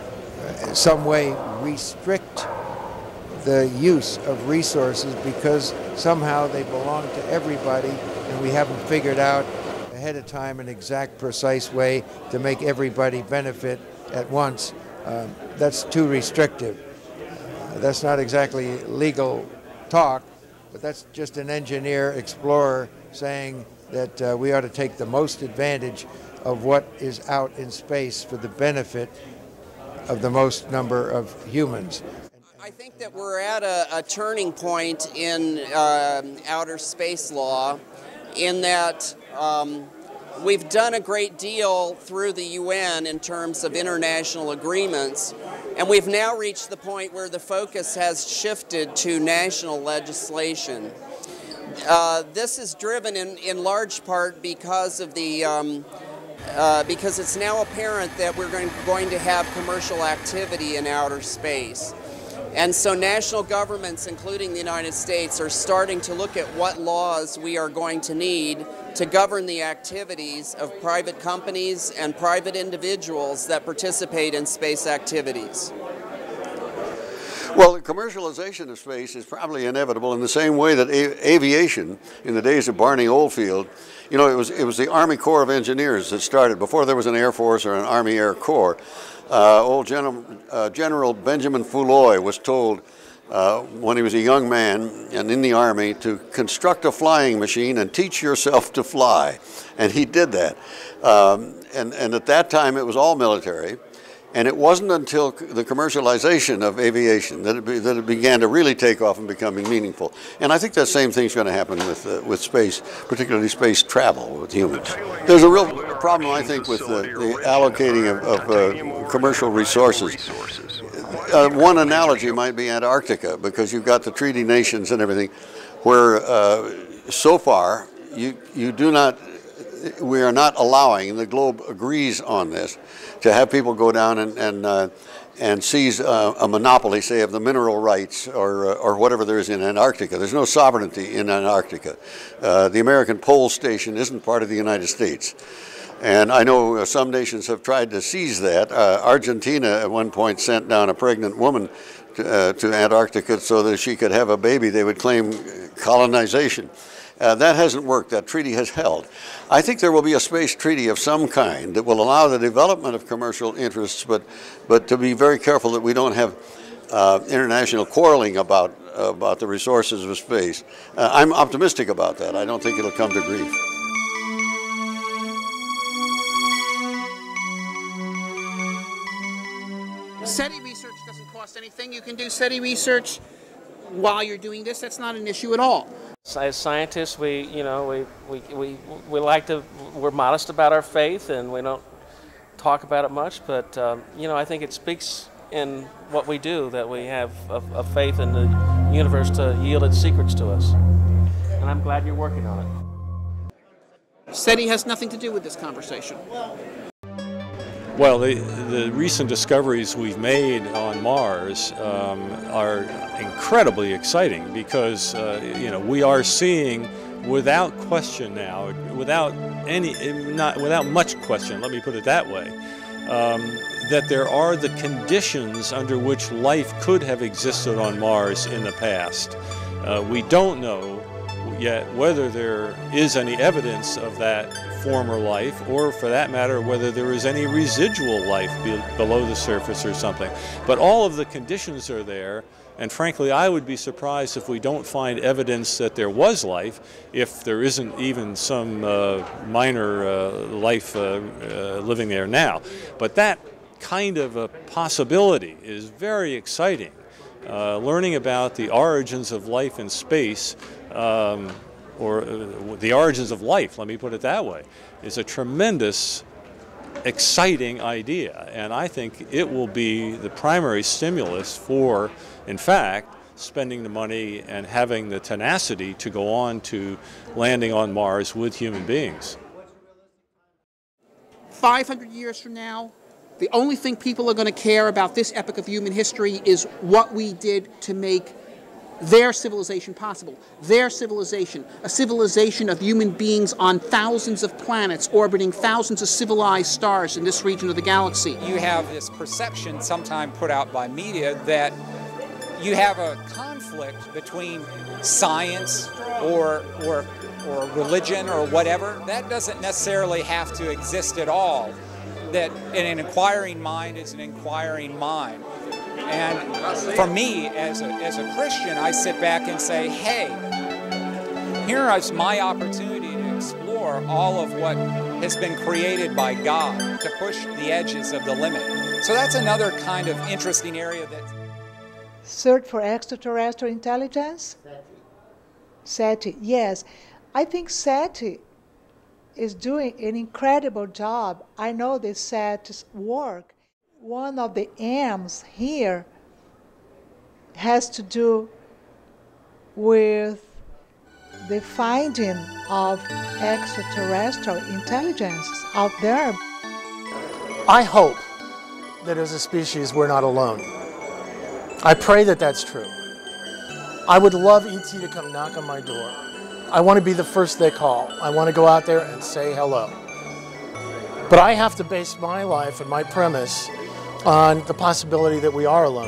in some way restrict the use of resources because somehow they belong to everybody and we haven't figured out ahead of time an exact, precise way to make everybody benefit at once. That's too restrictive. That's not exactly legal talk, but that's just an engineer, explorer saying that we ought to take the most advantage of what is out in space for the benefit of the most number of humans. I think that we're at a turning point in outer space law in that we've done a great deal through the UN in terms of international agreements, and we've now reached the point where the focus has shifted to national legislation. This is driven in large part because of the because it's now apparent that we're going to have commercial activity in outer space. And so national governments, including the United States, are starting to look at what laws we are going to need to govern the activities of private companies and private individuals that participate in space activities. Well, the commercialization of space is probably inevitable in the same way that aviation, in the days of Barney Oldfield, you know, it was the Army Corps of Engineers that started, before there was an Air Force or an Army Air Corps. General Benjamin Fouloy was told when he was a young man and in the Army to construct a flying machine and teach yourself to fly. And he did that. And at that time it was all military. And it wasn't until the commercialization of aviation that it began to really take off and becoming meaningful. And I think that same thing's going to happen with space, particularly space travel with humans. There's a real problem, I think, with the allocating of commercial resources. One analogy might be Antarctica, because you've got the treaty nations and everything, where so far we are not allowing, and the globe agrees on this, to have people go down and seize a monopoly, say, of the mineral rights or whatever there is in Antarctica. There's no sovereignty in Antarctica. The American pole station isn't part of the United States. And I know some nations have tried to seize that. Argentina at one point sent down a pregnant woman to Antarctica so that she could have a baby. They would claim colonization. That hasn't worked. That treaty has held. I think there will be a space treaty of some kind that will allow the development of commercial interests, but to be very careful that we don't have international quarreling about the resources of space. I'm optimistic about that. I don't think it'll come to grief. SETI research doesn't cost anything. You can do SETI research while you're doing this. That's not an issue at all. As scientists, we're modest about our faith and we don't talk about it much, but I think it speaks in what we do that we have a faith in the universe to yield its secrets to us. And I'm glad you're working on it. SETI has nothing to do with this conversation. Well, the recent discoveries we've made on Mars are incredibly exciting because we are seeing, without question now, without much question, let me put it that way, that there are the conditions under which life could have existed on Mars in the past. We don't know yet whether there is any evidence of that former life, or for that matter, whether there is any residual life below the surface or something. But all of the conditions are there, and frankly, I would be surprised if we don't find evidence that there was life, if there isn't even some minor life living there now. But that kind of a possibility is very exciting. Learning about the origins of life in space, or the origins of life, let me put it that way, is a tremendous, exciting idea. And I think it will be the primary stimulus for, in fact, spending the money and having the tenacity to go on to landing on Mars with human beings. 500 years from now, the only thing people are going to care about this epoch of human history is what we did to make their civilization possible. Their civilization, a civilization of human beings on thousands of planets orbiting thousands of civilized stars in this region of the galaxy. You have this perception, sometimes put out by media, that you have a conflict between science or religion or whatever. That doesn't necessarily have to exist at all. That an inquiring mind is an inquiring mind. And for me, as a Christian, I sit back and say, hey, here is my opportunity to explore all of what has been created by God, to push the edges of the limit. So that's another kind of interesting area that... Search for extraterrestrial intelligence? SETI, yes. I think SETI is doing an incredible job. I know the SETI's work. One of the aims here has to do with the finding of extraterrestrial intelligence out there. I hope that as a species we're not alone. I pray that that's true. I would love ET to come knock on my door. I want to be the first they call. I want to go out there and say hello. But I have to base my life and my premise on the possibility that we are alone.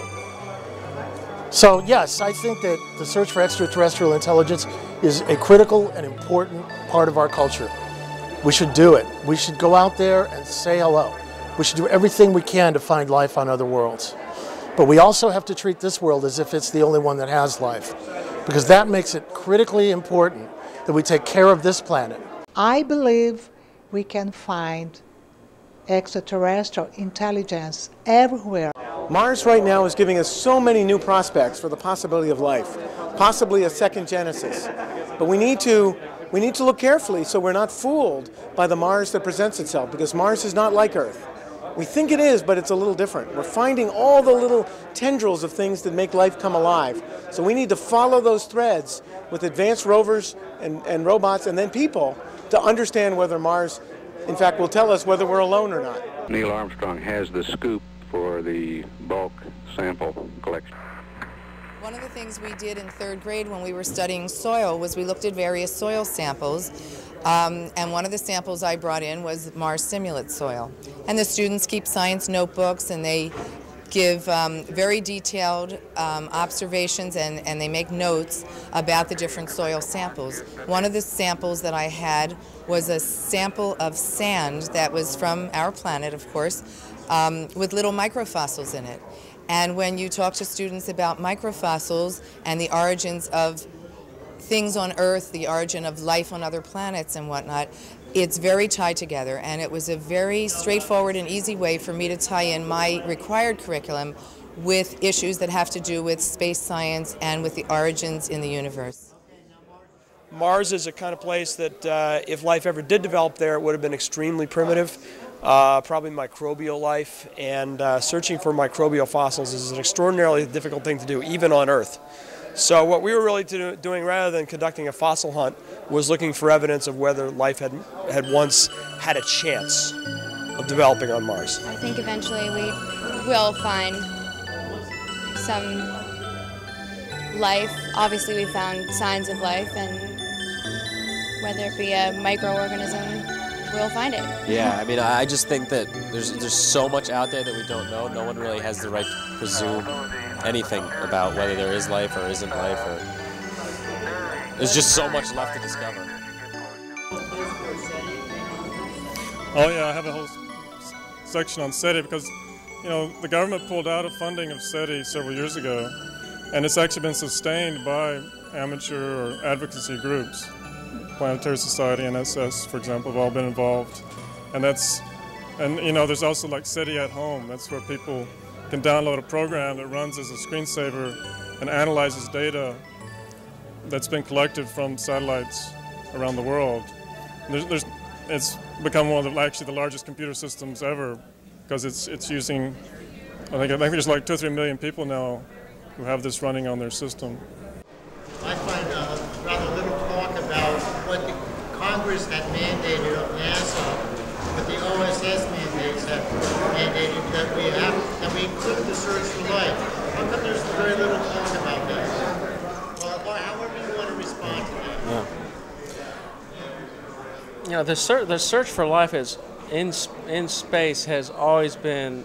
So yes, I think that the search for extraterrestrial intelligence is a critical and important part of our culture. We should do it. We should go out there and say hello. We should do everything we can to find life on other worlds. But we also have to treat this world as if it's the only one that has life, because that makes it critically important that we take care of this planet. I believe we can find extraterrestrial intelligence everywhere. Mars right now is giving us so many new prospects for the possibility of life, possibly a second Genesis. But we need to look carefully so we're not fooled by the Mars that presents itself, because Mars is not like Earth. We think it is, but it's a little different. We're finding all the little tendrils of things that make life come alive. So we need to follow those threads with advanced rovers and robots and then people to understand whether Mars, in fact, will tell us whether we're alone or not. Neil Armstrong has the scoop for the bulk sample collection. One of the things we did in third grade when we were studying soil was we looked at various soil samples, and one of the samples I brought in was Mars simulate soil. And the students keep science notebooks and they give very detailed observations and they make notes about the different soil samples. One of the samples that I had was a sample of sand that was from our planet, of course, with little microfossils in it. And when you talk to students about microfossils and the origins of things on Earth, the origin of life on other planets and whatnot, it's very tied together. And it was a very straightforward and easy way for me to tie in my required curriculum with issues that have to do with space science and with the origins in the universe. Mars is a kind of place that if life ever did develop there, it would have been extremely primitive. Probably microbial life, and searching for microbial fossils is an extraordinarily difficult thing to do, even on Earth. So what we were really doing, rather than conducting a fossil hunt, was looking for evidence of whether life had once had a chance of developing on Mars. I think eventually we will find some life. Obviously we found signs of life, and whether it be a microorganism, we'll find it. Yeah, I mean, I just think that there's so much out there that we don't know. No one really has the right to presume anything about whether there is life or isn't life, or there's just so much left to discover. Oh yeah, I have a whole section on SETI because, you know, the government pulled out of funding of SETI several years ago, and it's actually been sustained by amateur or advocacy groups. Planetary Society and SS, for example, have all been involved. And you know, there's also like SETI at home. That's where people can download a program that runs as a screensaver and analyzes data that's been collected from satellites around the world. It's become one of the largest computer systems ever, because it's using, I think there's like 2 or 3 million people now who have this running on their system. I find rather little talk about what the Congress had mandated of NASA, what the OSS mandates have mandated that we include the search for life. How come there's very little talk about that? know, the search for life in space has always been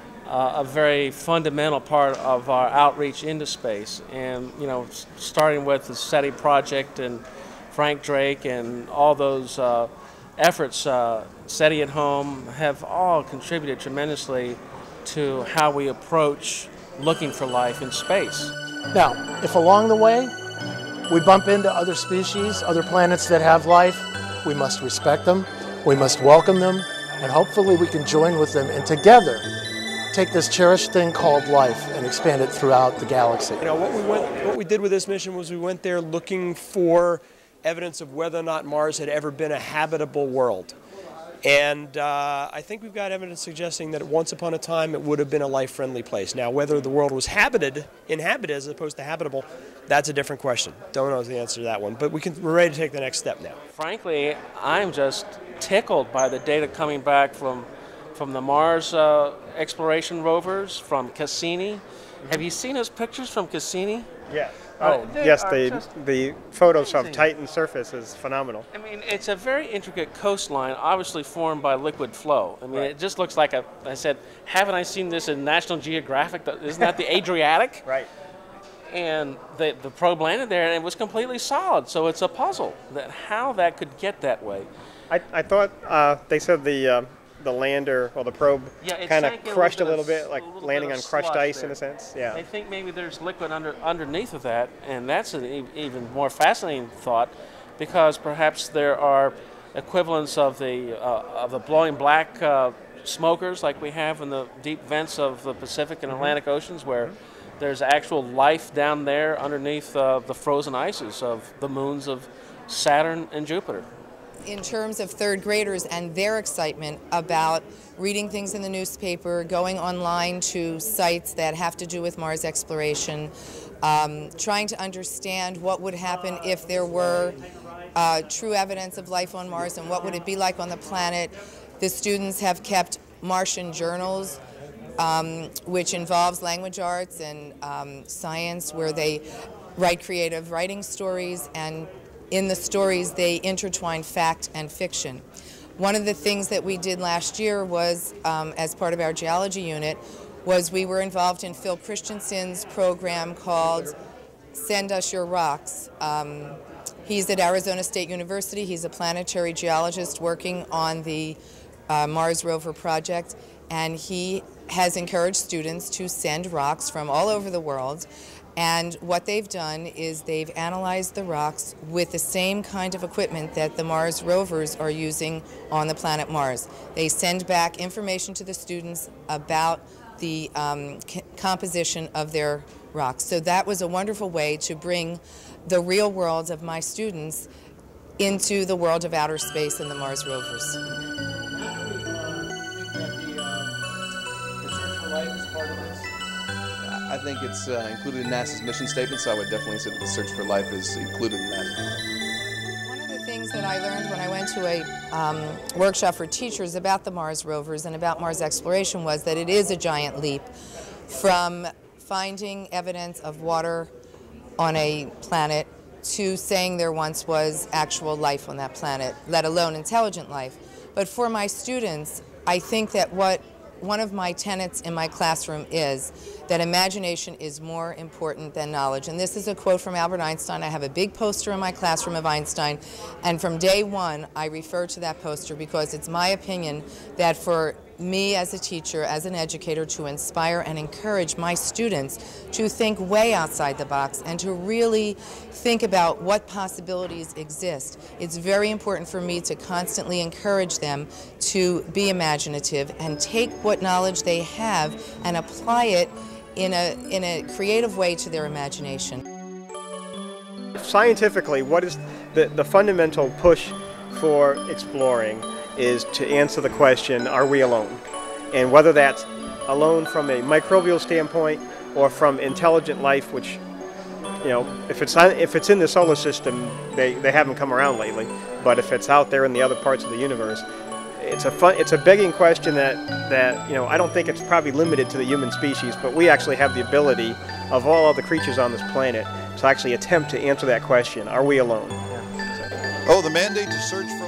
a very fundamental part of our outreach into space. And, you know, starting with the SETI project and Frank Drake and all those efforts, SETI at Home, have all contributed tremendously to how we approach looking for life in space. Now, if along the way we bump into other species, other planets that have life, we must respect them, we must welcome them, and hopefully we can join with them and together take this cherished thing called life and expand it throughout the galaxy. You know, what we did with this mission was we went there looking for evidence of whether or not Mars had ever been a habitable world. And I think we've got evidence suggesting that once upon a time it would have been a life-friendly place. Now, whether the world was inhabited as opposed to habitable, that's a different question. Don't know the answer to that one, but we're ready to take the next step now. Frankly, I'm just tickled by the data coming back from the Mars exploration rovers, from Cassini. Have you seen those pictures from Cassini? Yes. Yes, the photos of Titan's surface is phenomenal. I mean, it's a very intricate coastline, obviously formed by liquid flow. I mean, It just looks like I said, haven't I seen this in National Geographic? Isn't that the Adriatic? Right. And the probe landed there, and it was completely solid. So it's a puzzle that how that could get that way. I thought they said the lander, well, the probe kind of crushed a little bit, like landing on crushed ice in a sense. Yeah. I think maybe there's liquid underneath of that, and that's an even more fascinating thought, because perhaps there are equivalents of the blowing black smokers like we have in the deep vents of the Pacific and Atlantic Oceans, where there's actual life down there underneath the frozen ices of the moons of Saturn and Jupiter. In terms of third graders and their excitement about reading things in the newspaper, going online to sites that have to do with Mars exploration, trying to understand what would happen if there were true evidence of life on Mars and what would it be like on the planet. The students have kept Martian journals, which involves language arts and science, where they write creative writing stories, and in the stories they intertwine fact and fiction. One of the things that we did last year was, as part of our geology unit, was we were involved in Phil Christensen's program called Send Us Your Rocks. He's at Arizona State University. He's a planetary geologist working on the Mars rover project, and he has encouraged students to send rocks from all over the world. And what they've done is they've analyzed the rocks with the same kind of equipment that the Mars rovers are using on the planet Mars. They send back information to the students about the composition of their rocks. So that was a wonderful way to bring the real world of my students into the world of outer space and the Mars rovers. I think it's included in NASA's mission statement, so I would definitely say that the search for life is included in that. One of the things that I learned when I went to a workshop for teachers about the Mars rovers and about Mars exploration was that it is a giant leap from finding evidence of water on a planet to saying there once was actual life on that planet, let alone intelligent life. But for my students, I think that one of my tenets in my classroom is that imagination is more important than knowledge. And this is a quote from Albert Einstein. I have a big poster in my classroom of Einstein, and from day one I refer to that poster because it's my opinion that for me as a teacher, as an educator, to inspire and encourage my students to think way outside the box and to really think about what possibilities exist. It's very important for me to constantly encourage them to be imaginative and take what knowledge they have and apply it in a creative way to their imagination. Scientifically, what is the fundamental push for exploring is to answer the question, are we alone? And whether that's alone from a microbial standpoint or from intelligent life, which, you know, if it's in the solar system, they haven't come around lately, but if it's out there in the other parts of the universe, it's a begging question that you know, I don't think it's probably limited to the human species, but we actually have the ability of all other creatures on this planet to actually attempt to answer that question, are we alone? Oh, the mandate to search for life.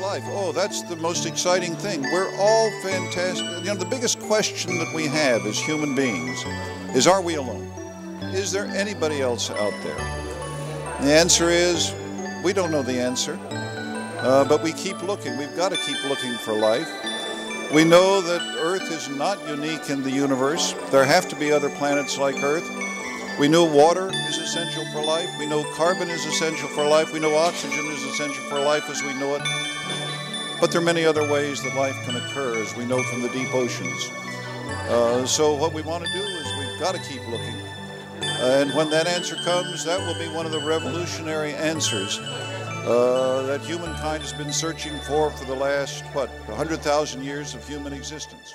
life. Oh, that's the most exciting thing. We're all fantastic. You know, the biggest question that we have as human beings is, are we alone? Is there anybody else out there? And the answer is, we don't know the answer, but we keep looking. We've got to keep looking for life. We know that Earth is not unique in the universe. There have to be other planets like Earth. We know water is essential for life. We know carbon is essential for life. We know oxygen is essential for life as we know it. But there are many other ways that life can occur, as we know from the deep oceans. So what we want to do is we've got to keep looking. And when that answer comes, that will be one of the revolutionary answers that humankind has been searching for the last, 100,000 years of human existence.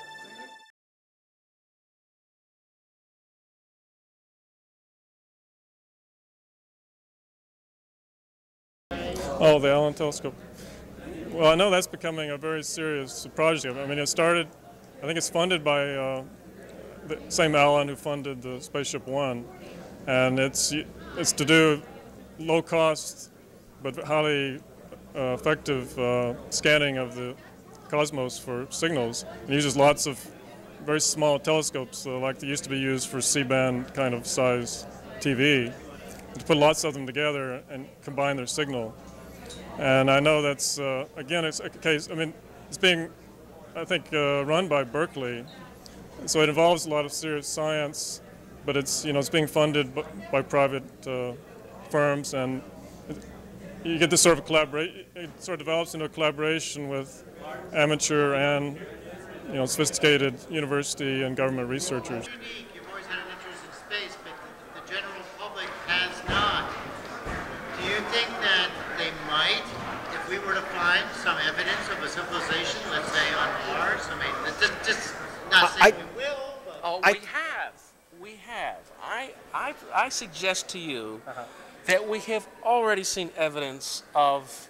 Oh, the Allen telescope. Well, I know that's becoming a very serious project. I mean, it started, I think it's funded by the same Allen who funded the Spaceship One, and it's to do low cost but highly effective scanning of the cosmos for signals. It uses lots of very small telescopes, like they used to be used for C-band kind of size TV, to put lots of them together and combine their signal. And I know that's, again, it's a case, I mean, it's being, I think, run by Berkeley. So it involves a lot of serious science, but it's, it's being funded by private firms, and you get this sort of collaboration, it sort of develops into a collaboration with amateur and, sophisticated university and government researchers. You've always had an interest in space, but the general public has not. Do you think that they might, if we were to find some evidence of a civilization, let's say on Mars? I mean, just not saying we will, but... Oh, we have. I suggest to you that we have already seen evidence of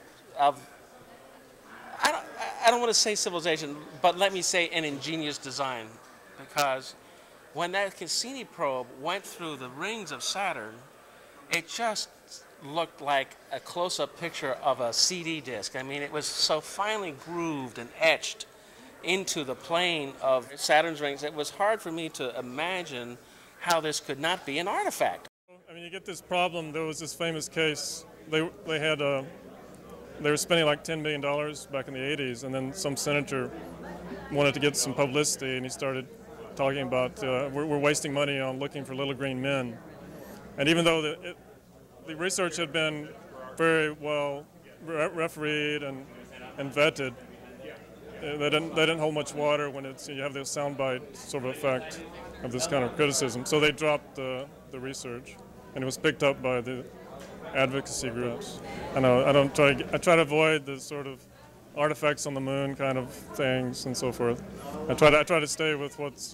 I don't want to say civilization, but let me say an ingenious design, because when that Cassini probe went through the rings of Saturn, it just looked like a close-up picture of a CD disc. I mean, it was so finely grooved and etched into the plane of Saturn's rings. It was hard for me to imagine how this could not be an artifact. I mean, you get this problem. There was this famous case. They were spending like $10 million back in the 80s, and then some senator wanted to get some publicity, and he started talking about we're wasting money on looking for little green men. And even though the research had been very well refereed and vetted, they didn't hold much water when you have this soundbite sort of effect of this kind of criticism. So they dropped the research, and it was picked up by the advocacy groups. I try to avoid the sort of artifacts on the moon kind of things and so forth. I try to stay with what's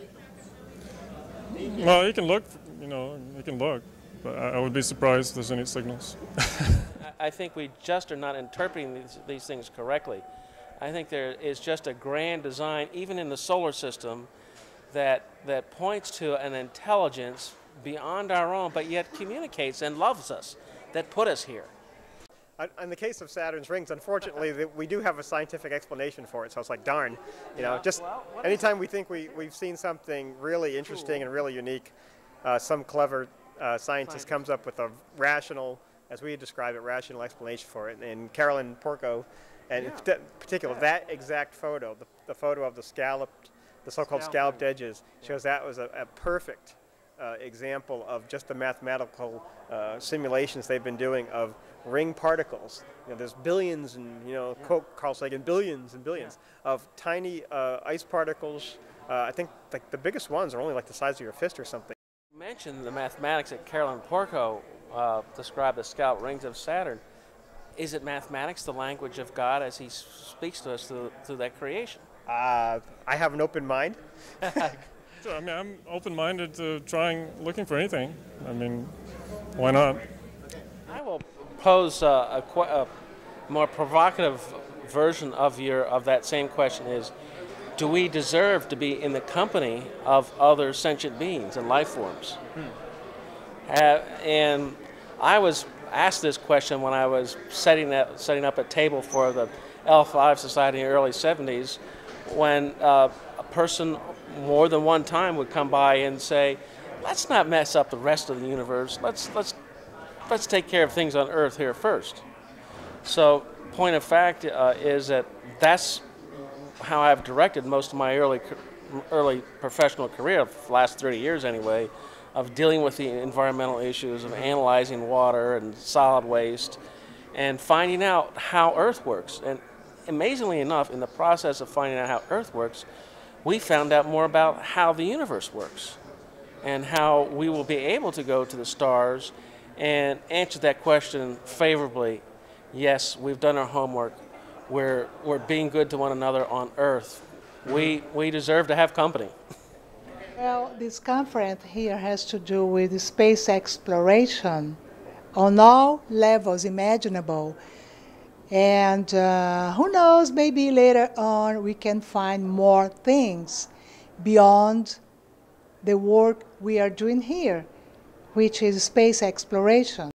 well, you can look, but I would be surprised if there's any signals. I think we just are not interpreting these things correctly. I think there is just a grand design, even in the solar system, that points to an intelligence beyond our own, but yet communicates and loves us, that put us here. In the case of Saturn's rings, unfortunately, we do have a scientific explanation for it, so it's like, darn, just anytime we think we've seen something really interesting and really unique, some clever scientist comes up with a rational, as we describe it, rational explanation for it. And Carolyn Porco, and in particular, that exact photo, the photo of the so-called scalloped edges, shows that was a perfect example of just the mathematical simulations they've been doing of ring particles. There's billions and, quote Carl Sagan, billions and billions of tiny ice particles. I think like the biggest ones are only like the size of your fist or something. You mentioned the mathematics that Carolyn Porco described the scalloped rings of Saturn. Is it mathematics, the language of God, as he speaks to us through that creation? I have an open mind. I mean, I'm open-minded to looking for anything. I mean, why not? I will pose a more provocative version of that same question is, do we deserve to be in the company of other sentient beings and life forms? And I was asked this question when I was setting up a table for the L5 Society in the early 70s, when a person more than one time would come by and say, let's not mess up the rest of the universe. Let's take care of things on Earth here first. So, point of fact is that that's how I've directed most of my early professional career, the last 30 years anyway, of dealing with the environmental issues, of analyzing water and solid waste, and finding out how Earth works. And amazingly enough, in the process of finding out how Earth works, we found out more about how the universe works and how we will be able to go to the stars and answer that question favorably. Yes, we've done our homework. We're being good to one another on Earth. We deserve to have company. Well, this conference here has to do with space exploration on all levels imaginable. And who knows, maybe later on we can find more things beyond the work we are doing here, which is space exploration.